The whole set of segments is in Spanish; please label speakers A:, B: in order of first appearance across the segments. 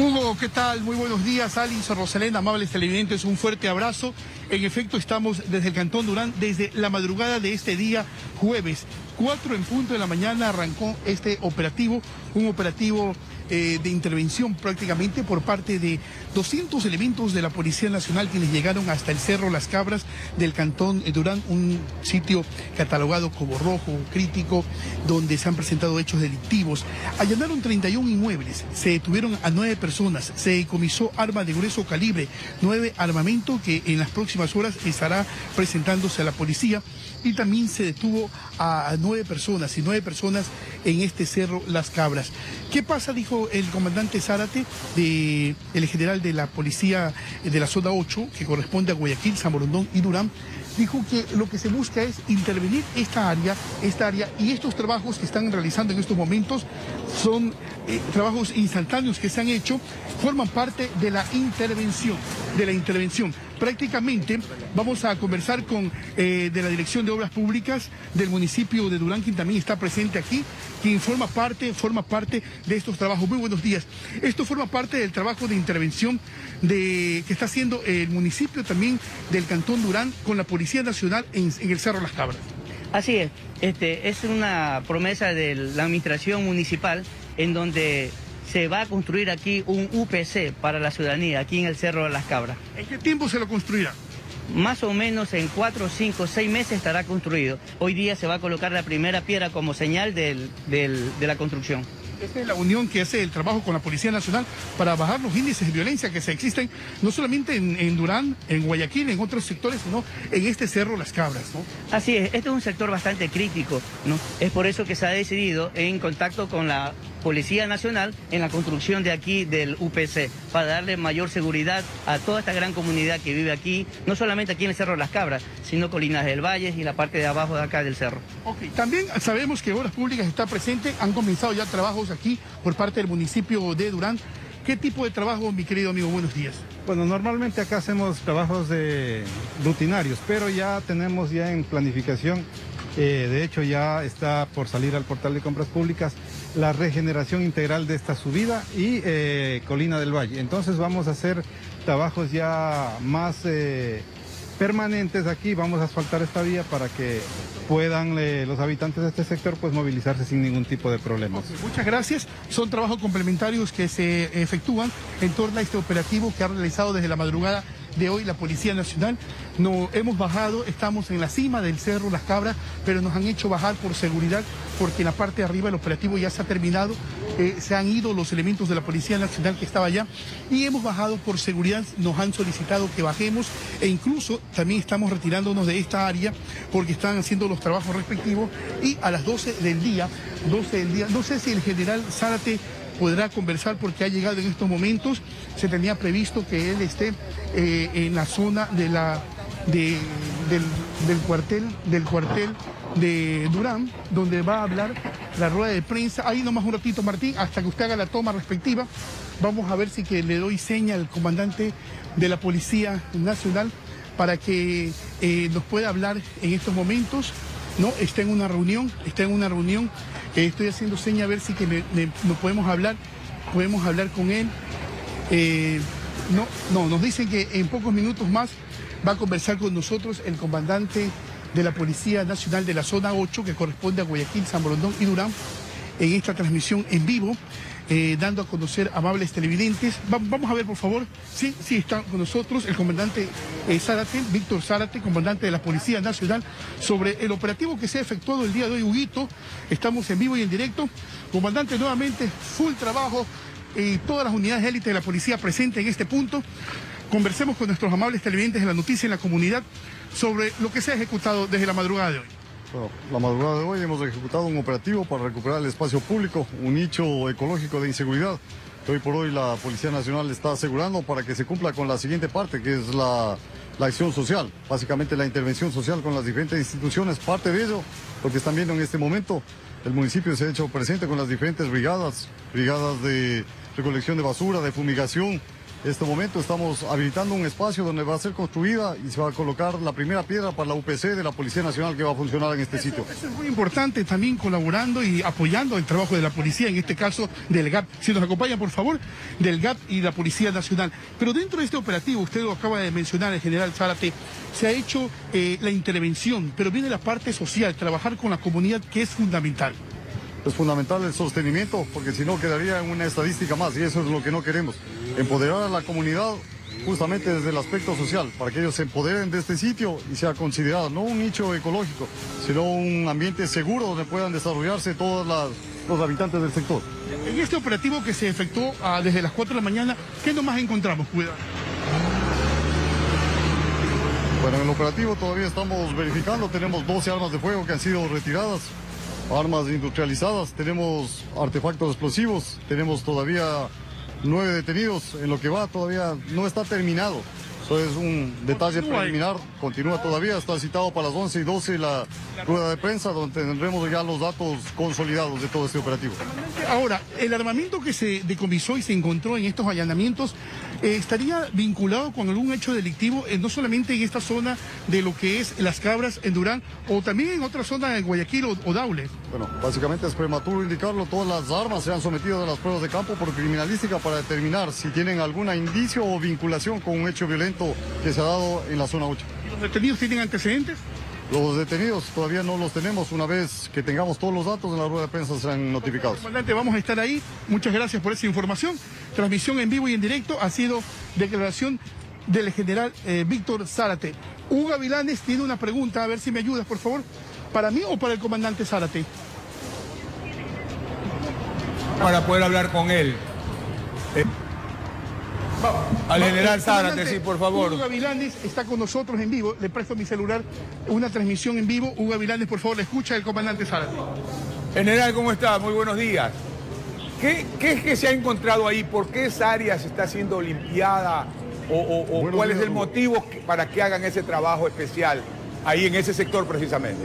A: Hugo, ¿qué tal? Muy buenos días, Alison, Rosalén, amables televidentes, un fuerte abrazo. En efecto, estamos desde el Cantón Durán, desde la madrugada de este día jueves. 4 en punto de la mañana arrancó este operativo, un operativo de intervención prácticamente por parte de 200 elementos de la Policía Nacional quienes llegaron hasta el Cerro Las Cabras del Cantón Durán, un sitio catalogado como rojo, crítico, donde se han presentado hechos delictivos. Allanaron 31 inmuebles, se detuvieron a 9 personas, se decomisó arma de grueso calibre, 9 armamento que en las próximas horas estará presentándose a la policía, y también se detuvo a 9 personas en este Cerro Las Cabras. ¿Qué pasa? Dijo el comandante Zárate, el general de la policía de la zona 8, que corresponde a Guayaquil, San Borondón y Durán. Dijo que lo que se busca es intervenir esta área, y estos trabajos que están realizando en estos momentos son trabajos instantáneos que se han hecho, forman parte de la intervención. Prácticamente vamos a conversar con de la Dirección de Obras Públicas del municipio de Durán, quien también está presente aquí, quien forma parte de estos trabajos. Muy buenos días. Esto forma parte del trabajo de intervención que está haciendo el municipio también del Cantón Durán con la Policía Nacional en el Cerro Las Cabras.
B: Así es, es una promesa de la administración municipal en donde se va a construir aquí un UPC para la ciudadanía, aquí en el Cerro de Las Cabras.
A: ¿En qué tiempo se lo construirá?
B: Más o menos en 4, 5, 6 meses estará construido. Hoy día se va a colocar la primera piedra como señal de la construcción.
A: Esta es la unión que hace el trabajo con la Policía Nacional para bajar los índices de violencia que se existen, no solamente en Durán, en Guayaquil, en otros sectores, sino en este Cerro Las Cabras, ¿no?
B: Así es, este es un sector bastante crítico, ¿no? Es por eso que se ha decidido, en contacto con la Policía Nacional, en la construcción de aquí del UPC, para darle mayor seguridad a toda esta gran comunidad que vive aquí, no solamente aquí en el Cerro Las Cabras, sino Colinas del Valle y la parte de abajo de acá del cerro.
A: Okay. También sabemos que Obras Públicas está presente, han comenzado ya trabajos aquí por parte del municipio de Durán. ¿Qué tipo de trabajo, mi querido amigo? Buenos días.
C: Bueno, normalmente acá hacemos trabajos rutinarios, pero ya tenemos en planificación, de hecho ya está por salir al portal de compras públicas, la regeneración integral de esta subida y Colina del Valle. Entonces vamos a hacer trabajos ya más permanentes aquí, vamos a asfaltar esta vía para que puedan los habitantes de este sector pues movilizarse sin ningún tipo de problemas.
A: Okay, muchas gracias. Son trabajos complementarios que se efectúan en torno a este operativo que ha realizado desde la madrugada de hoy la Policía Nacional. Nos hemos bajado, estamos en la cima del Cerro Las Cabras, pero nos han hecho bajar por seguridad, porque en la parte de arriba el operativo ya se ha terminado, se han ido los elementos de la Policía Nacional que estaba allá, y hemos bajado por seguridad. Nos han solicitado que bajemos, e incluso también estamos retirándonos de esta área porque están haciendo los trabajos respectivos, y a las 12 del día, no sé si el general Zárate podrá conversar porque ha llegado en estos momentos. Se tenía previsto que él esté en la zona del cuartel de Durán, donde va a hablar la rueda de prensa. Ahí nomás un ratito, Martín, hasta que usted haga la toma respectiva. Vamos a ver si que le doy seña al comandante de la Policía Nacional para que nos pueda hablar en estos momentos. No, está en una reunión. Estoy haciendo seña a ver si que no podemos hablar con él. Nos dicen que en pocos minutos más va a conversar con nosotros el comandante de la Policía Nacional de la Zona 8, que corresponde a Guayaquil, San Borondón y Durán, en esta transmisión en vivo, dando a conocer amables televidentes. Vamos a ver, por favor. Sí, está con nosotros el comandante Zárate, Víctor Zárate, comandante de la Policía Nacional, sobre el operativo que se ha efectuado el día de hoy, Huguito. Estamos en vivo y en directo. Comandante, nuevamente, full trabajo, todas las unidades élite de la policía presentes en este punto. Conversemos con nuestros amables televidentes de la noticia en la comunidad sobre lo que se ha ejecutado desde la madrugada de hoy.
D: Bueno, la madrugada de hoy hemos ejecutado un operativo para recuperar el espacio público, un nicho ecológico de inseguridad que hoy por hoy la Policía Nacional está asegurando para que se cumpla con la siguiente parte, que es la acción social, básicamente la intervención social con las diferentes instituciones. Parte de ello, lo que están viendo en este momento, el municipio se ha hecho presente con las diferentes brigadas de recolección de basura, de fumigación, En este momento estamos habilitando un espacio donde va a ser construida y se va a colocar la primera piedra para la UPC de la Policía Nacional que va a funcionar en este sitio.
A: Eso es muy importante, también colaborando y apoyando el trabajo de la policía, en este caso del GAP. Si nos acompaña, por favor, del GAP y la Policía Nacional. Pero dentro de este operativo, usted lo acaba de mencionar, el general Zárate, se ha hecho la intervención, pero viene la parte social, trabajar con la comunidad, que es fundamental.
D: Es fundamental el sostenimiento, porque si no quedaría en una estadística más, y eso es lo que no queremos. Empoderar a la comunidad justamente desde el aspecto social, para que ellos se empoderen de este sitio y sea considerado no un nicho ecológico, sino un ambiente seguro donde puedan desarrollarse todos los habitantes del sector.
A: En este operativo que se efectuó desde las 4 de la mañana, ¿qué nomás encontramos? Cuidado.
D: Bueno, en el operativo todavía estamos verificando, tenemos 12 armas de fuego que han sido retiradas, armas industrializadas, tenemos artefactos explosivos, tenemos todavía 9 detenidos, en lo que va todavía no está terminado. Eso es un detalle preliminar, continúa todavía, está citado para las 11:12 la rueda de prensa, donde tendremos ya los datos consolidados de todo este operativo.
A: Ahora, el armamento que se decomisó y se encontró en estos allanamientos estaría vinculado con algún hecho delictivo, no solamente en esta zona de lo que es Las Cabras en Durán, o también en otra zona de Guayaquil o Daule.
D: Bueno, básicamente es prematuro indicarlo, todas las armas se han sometido a las pruebas de campo por criminalística para determinar si tienen algún indicio o vinculación con un hecho violento que se ha dado en la zona 8.
A: ¿Los detenidos tienen antecedentes?
D: Los detenidos todavía no los tenemos. Una vez que tengamos todos los datos en la rueda de prensa serán notificados.
A: Comandante, vamos a estar ahí. Muchas gracias por esa información. Transmisión en vivo y en directo ha sido declaración del general Víctor Zárate. Hugo Gavilanes tiene una pregunta, a ver si me ayudas, por favor. ¿Para mí o para el comandante Zárate?
E: Para poder hablar con él. Al general Zárate, sí, por favor.
A: Hugo Gavilanes está con nosotros en vivo. Le presto mi celular, una transmisión en vivo. Hugo Gavilanes, por favor, le escucha el comandante Zárate.
E: General, ¿cómo está? Muy buenos días. ¿Qué es que se ha encontrado ahí? ¿Por qué esa área se está siendo limpiada? ¿O cuál es el motivo para que hagan ese trabajo especial ahí en ese sector precisamente?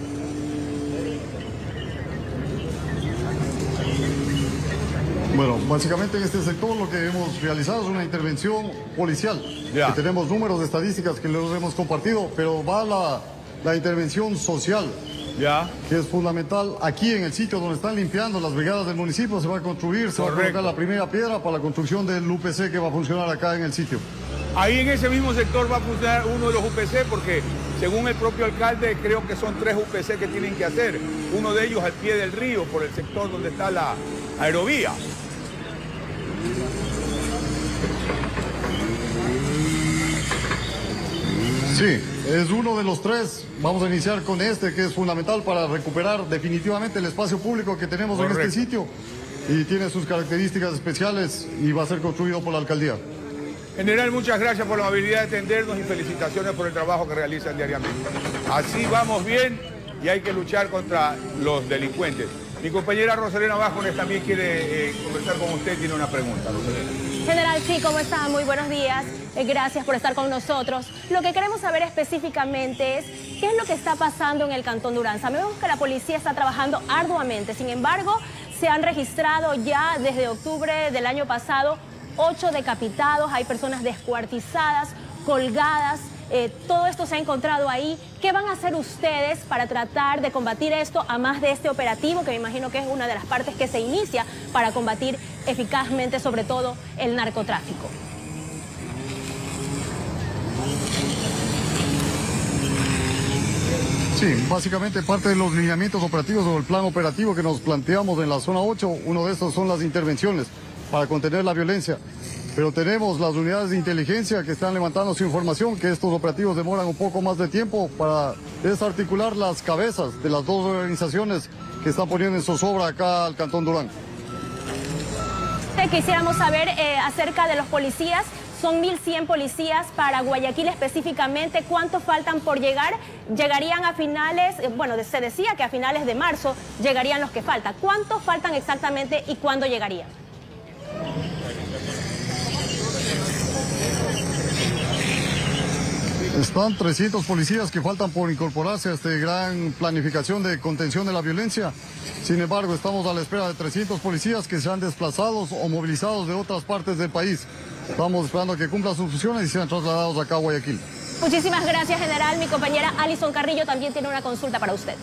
D: Bueno, básicamente en este sector lo que hemos realizado es una intervención policial.
E: Ya.
D: Que tenemos números de estadísticas que los hemos compartido, pero va la intervención social.
E: Ya.
D: Que es fundamental. Aquí en el sitio donde están limpiando las brigadas del municipio se va a construir, se va a colocar la primera piedra para la construcción del UPC que va a funcionar acá en el sitio.
E: Ahí en ese mismo sector va a funcionar uno de los UPC porque según el propio alcalde creo que son 3 UPC que tienen que hacer. Uno de ellos al pie del río por el sector donde está la aerovía.
D: Sí, es uno de los 3. Vamos a iniciar con este que es fundamental para recuperar definitivamente el espacio público que tenemos en este sitio y tiene sus características especiales y va a ser construido por la alcaldía.
E: General, muchas gracias por la amabilidad de atendernos y felicitaciones por el trabajo que realizan diariamente. Así vamos bien y hay que luchar contra los delincuentes. Mi compañera Rosalena Vázquez también quiere conversar con usted, tiene una pregunta, Rosalena.
F: General, sí, ¿cómo está? Muy buenos días. Gracias por estar con nosotros. Lo que queremos saber específicamente es qué es lo que está pasando en el Cantón Durán. Sabemos que la policía está trabajando arduamente, sin embargo, se han registrado ya desde octubre del año pasado 8 decapitados, hay personas descuartizadas, colgadas. Todo esto se ha encontrado ahí. ¿Qué van a hacer ustedes para tratar de combatir esto, a más de este operativo, que me imagino que es una de las partes que se inicia para combatir eficazmente, sobre todo, el narcotráfico?
D: Sí, básicamente parte de los lineamientos operativos o el plan operativo que nos planteamos en la zona 8, uno de estos son las intervenciones para contener la violencia. Pero tenemos las unidades de inteligencia que están levantando su información, que estos operativos demoran un poco más de tiempo para desarticular las cabezas de las 2 organizaciones que están poniendo en zozobra acá al Cantón Durán.
F: Quisiéramos saber acerca de los policías. Son 1.100 policías para Guayaquil específicamente. ¿Cuántos faltan por llegar? Llegarían a finales, bueno, se decía que a finales de marzo llegarían los que faltan. ¿Cuántos faltan exactamente y cuándo llegarían?
D: Están 300 policías que faltan por incorporarse a esta gran planificación de contención de la violencia. Sin embargo, estamos a la espera de 300 policías que sean desplazados o movilizados de otras partes del país. Estamos esperando a que cumplan sus funciones y sean trasladados acá a Guayaquil.
F: Muchísimas gracias, general. Mi compañera Alison Carrillo también tiene una consulta para usted.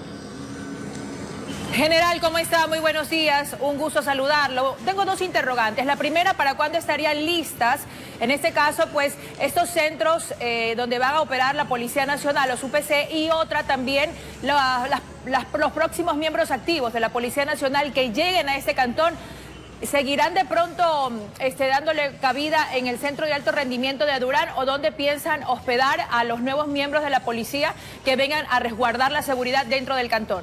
G: General, ¿cómo está? Muy buenos días, un gusto saludarlo. Tengo dos interrogantes. La primera, ¿para cuándo estarían listas, en este caso, pues, estos centros donde van a operar la Policía Nacional, los UPC, y otra también, los próximos miembros activos de la Policía Nacional que lleguen a este cantón? ¿Seguirán de pronto dándole cabida en el Centro de Alto Rendimiento de Durán, o dónde piensan hospedar a los nuevos miembros de la policía que vengan a resguardar la seguridad dentro del cantón?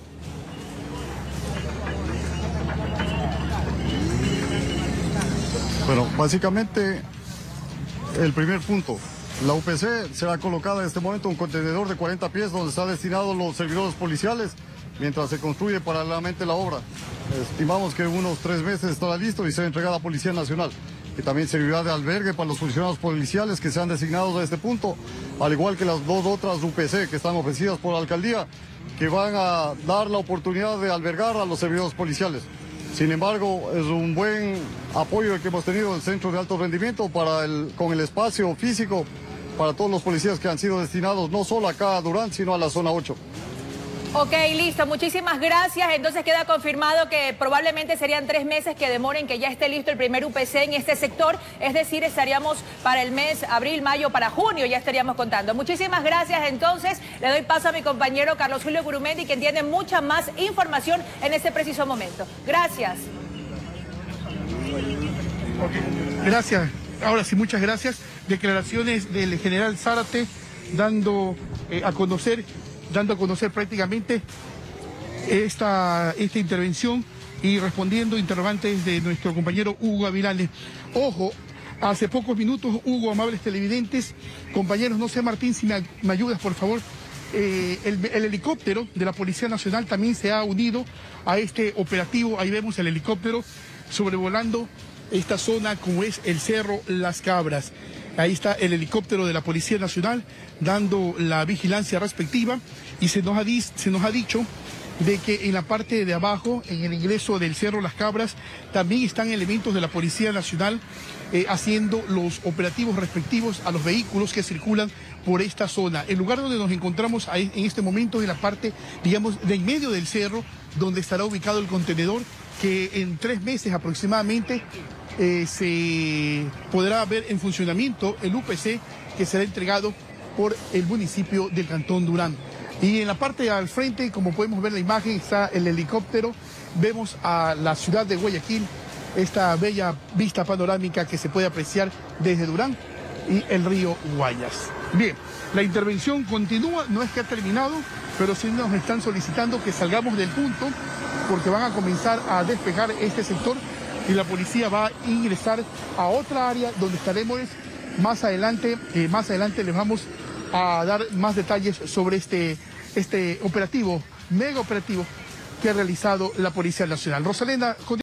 D: Bueno, básicamente, el primer punto, la UPC será colocada en este momento un contenedor de 40 pies donde están destinados los servidores policiales mientras se construye paralelamente la obra. Estimamos que en unos 3 meses estará listo y será entregada a Policía Nacional, que también servirá de albergue para los funcionarios policiales que sean designados a este punto, al igual que las 2 otras UPC que están ofrecidas por la alcaldía, que van a dar la oportunidad de albergar a los servidores policiales. Sin embargo, es un buen apoyo el que hemos tenido en el Centro de Alto Rendimiento con el espacio físico para todos los policías que han sido destinados no solo acá a Durán, sino a la zona 8.
G: Ok, listo, muchísimas gracias. Entonces queda confirmado que probablemente serían 3 meses que demoren que ya esté listo el primer UPC en este sector. Es decir, estaríamos para el mes abril, mayo, para junio ya estaríamos contando. Muchísimas gracias. Entonces le doy paso a mi compañero Carlos Julio Gurumendi, quien tiene mucha más información en este preciso momento. Gracias.
A: Gracias. Ahora sí, muchas gracias. Declaraciones del general Zárate dando a conocer prácticamente esta intervención y respondiendo interrogantes de nuestro compañero Hugo Avilanes. Ojo, hace pocos minutos, Hugo, amables televidentes, compañeros, no sé, Martín, si me ayudas, por favor. El helicóptero de la Policía Nacional también se ha unido a este operativo. Ahí vemos el helicóptero sobrevolando esta zona como es el Cerro Las Cabras. Ahí está el helicóptero de la Policía Nacional dando la vigilancia respectiva, y se nos ha dicho de que en la parte de abajo, en el ingreso del Cerro Las Cabras, también están elementos de la Policía Nacional haciendo los operativos respectivos a los vehículos que circulan por esta zona. El lugar donde nos encontramos en este momento es la parte, digamos, de en medio del cerro, donde estará ubicado el contenedor, que en 3 meses aproximadamente se podrá ver en funcionamiento el UPC, que será entregado por el municipio del Cantón Durán. Y en la parte al frente, como podemos ver en la imagen, está el helicóptero. Vemos a la ciudad de Guayaquil, esta bella vista panorámica que se puede apreciar desde Durán y el río Guayas. Bien, la intervención continúa, no es que ha terminado, pero sí nos están solicitando que salgamos del punto, porque van a comenzar a despejar este sector y la policía va a ingresar a otra área donde estaremos más adelante. Más adelante les vamos a dar más detalles sobre este operativo, mega operativo que ha realizado la Policía Nacional. Rosalena.